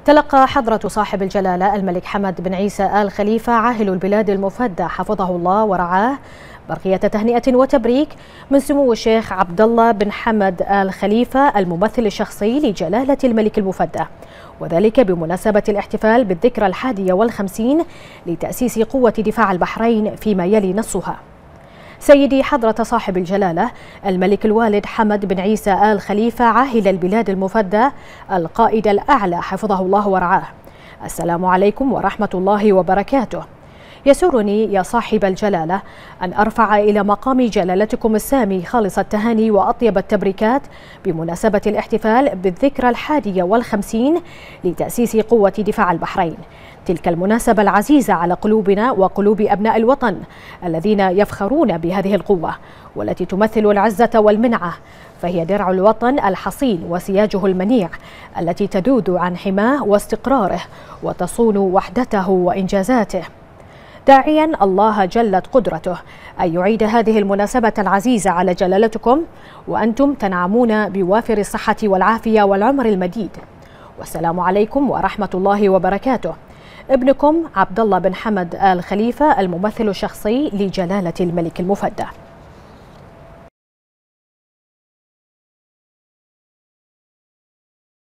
تلقى حضرة صاحب الجلالة الملك حمد بن عيسى آل خليفة عاهل البلاد المفدى حفظه الله ورعاه برقية تهنئة وتبريك من سمو الشيخ عبد الله بن حمد آل خليفة الممثل الشخصي لجلالة الملك المفدى، وذلك بمناسبة الاحتفال بالذكرى 51 لتأسيس قوة دفاع البحرين فيما يلي نصها. سيدي حضرة صاحب الجلالة الملك الوالد حمد بن عيسى آل خليفة عاهل البلاد المفدى القائد الأعلى حفظه الله ورعاه، السلام عليكم ورحمة الله وبركاته. يسرني يا صاحب الجلالة أن أرفع إلى مقام جلالتكم السامي خالص التهاني وأطيب التبريكات بمناسبة الاحتفال بالذكرى 51 لتأسيس قوة دفاع البحرين، تلك المناسبة العزيزة على قلوبنا وقلوب أبناء الوطن الذين يفخرون بهذه القوة والتي تمثل العزة والمنعة، فهي درع الوطن الحصين وسياجه المنيع التي تذود عن حماه واستقراره وتصون وحدته وإنجازاته، داعيا الله جلت قدرته أن يعيد هذه المناسبة العزيزة على جلالتكم وأنتم تنعمون بوافر الصحة والعافية والعمر المديد. والسلام عليكم ورحمة الله وبركاته. ابنكم عبد الله بن حمد آل خليفة الممثل الشخصي لجلالة الملك المفدى.